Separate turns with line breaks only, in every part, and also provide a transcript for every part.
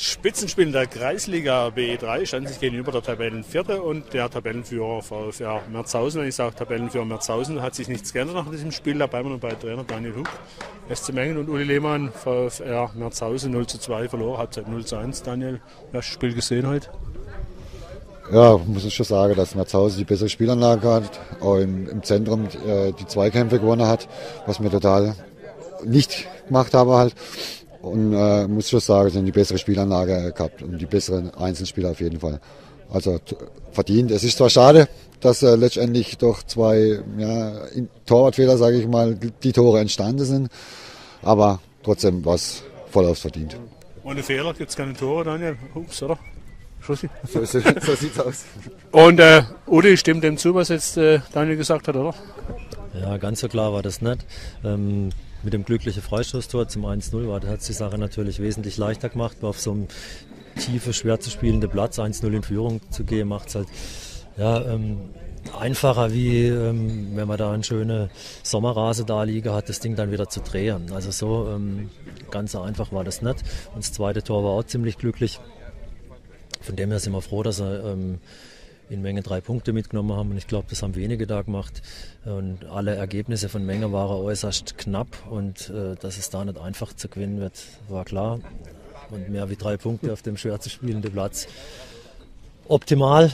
Spitzenspiel in der Kreisliga B3 stand sich gegenüber der Tabellenvierte und der Tabellenführer VfR Merzhausen. Wenn ich sage Tabellenführer Merzhausen, hat sich nichts geändert nach diesem Spiel. Da bleiben wir noch bei Trainer Daniel Huck. SC Mengen und Uli Lehmann, VfR Merzhausen 0:2 verloren, Halbzeit 0:1. Daniel, hast du das Spiel gesehen heute?
Ja, muss ich schon sagen, dass Merzhausen die bessere Spielanlage hat, auch im Zentrum die Zweikämpfe gewonnen hat, was wir total nicht gemacht haben halt. Und muss schon sagen, sie haben die bessere Spielanlage gehabt und die besseren Einzelspieler auf jeden Fall. Also verdient. Es ist zwar schade, dass letztendlich durch zwei Torwartfehler, sage ich mal, die Tore entstanden sind, aber trotzdem war es vollaus verdient.
Ohne Fehler gibt es keine Tore, Daniel. Ups, oder?
So sieht's aus.
Und Uli stimmt dem zu, was jetzt Daniel gesagt hat, oder?
Ja, ganz so klar war das nicht. Mit dem glücklichen Freistoßtor zum 1:0 hat es die Sache natürlich wesentlich leichter gemacht. Auf so einem tiefe, schwer zu spielenden Platz 1:0 in Führung zu gehen, macht es halt einfacher, wie wenn man da eine schöne Sommerrase da liegen hat, das Ding dann wieder zu drehen. Also so ganz so einfach war das nicht. Und das zweite Tor war auch ziemlich glücklich. Von dem her sind wir froh, dass er in Menge 3 Punkte mitgenommen haben und ich glaube, das haben wenige da gemacht und alle Ergebnisse von Menge waren äußerst knapp und dass es da nicht einfach zu gewinnen wird, war klar und mehr wie 3 Punkte auf dem schwer zu spielenden Platz optimal.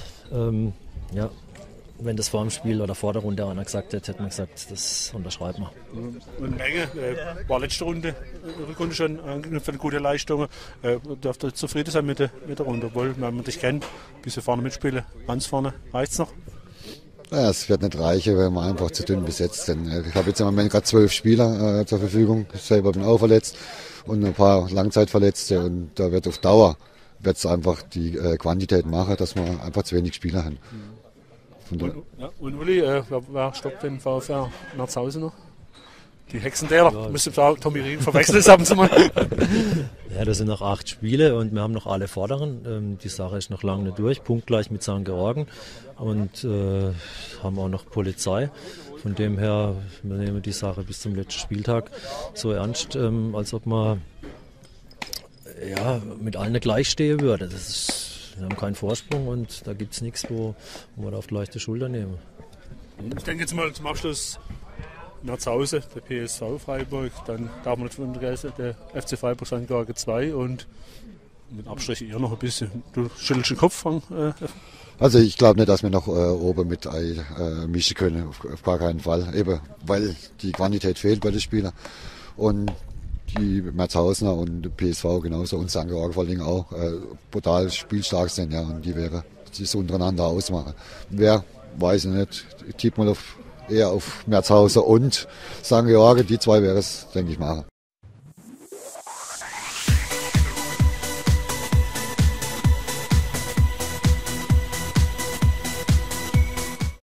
Wenn das vor dem Spiel oder vor der Runde einer gesagt hätte, hätte man gesagt, das unterschreiben wir.
Und Menge war letzte Runde, Rückrunde schon für eine gute Leistung. Darf ihr zufrieden sein mit der Runde, obwohl, wenn man dich kennt, ein bisschen vorne mitspielen, ganz vorne, reicht es noch?
Ja, es wird nicht reichen, wenn man einfach zu dünn besetzt sind. Ich habe jetzt im Moment gerade 12 Spieler zur Verfügung, ich selber bin auch verletzt und ein paar Langzeitverletzte und da wird auf Dauer wird's einfach die Quantität machen, dass wir einfach zu wenig Spieler haben.
Und Uli, wer stoppt den VfR Merzhausen noch? Die Hexentäler, ja. Müsste Tommy Riemen verwechseln haben sie mal.
Ja, das sind noch 8 Spiele und wir haben noch alle Vorderen. Die Sache ist noch lange nicht durch, punktgleich mit St. Georgen und haben auch noch Polizei. Von dem her, wir nehmen die Sache bis zum letzten Spieltag so ernst, als ob man mit allen gleich stehen würde. Wir haben keinen Vorsprung und da gibt es nichts, wo wir da auf die leichte Schulter nehmen.
Ich denke jetzt mal zum Abschluss Merzhausen, der PSV Freiburg, dann darf man nicht vergessen, der FC Freiburg St. Georgen 2 und mit Abstriche ihr noch ein bisschen. Du schüttelst den Kopf, Frank?
Also ich glaube nicht, dass wir noch oben mit mischen können, auf gar keinen Fall. Eben, weil die Quantität fehlt bei den Spielern. Und die Merzhausener und PSV genauso und St. Georgen vor allem auch brutal spielstark sind, ja, und die werden sich untereinander ausmachen. Wer, weiß ich nicht, ich tippe mal eher auf Merzhausen und St. Georgen, die zwei wäre es, denke ich, machen.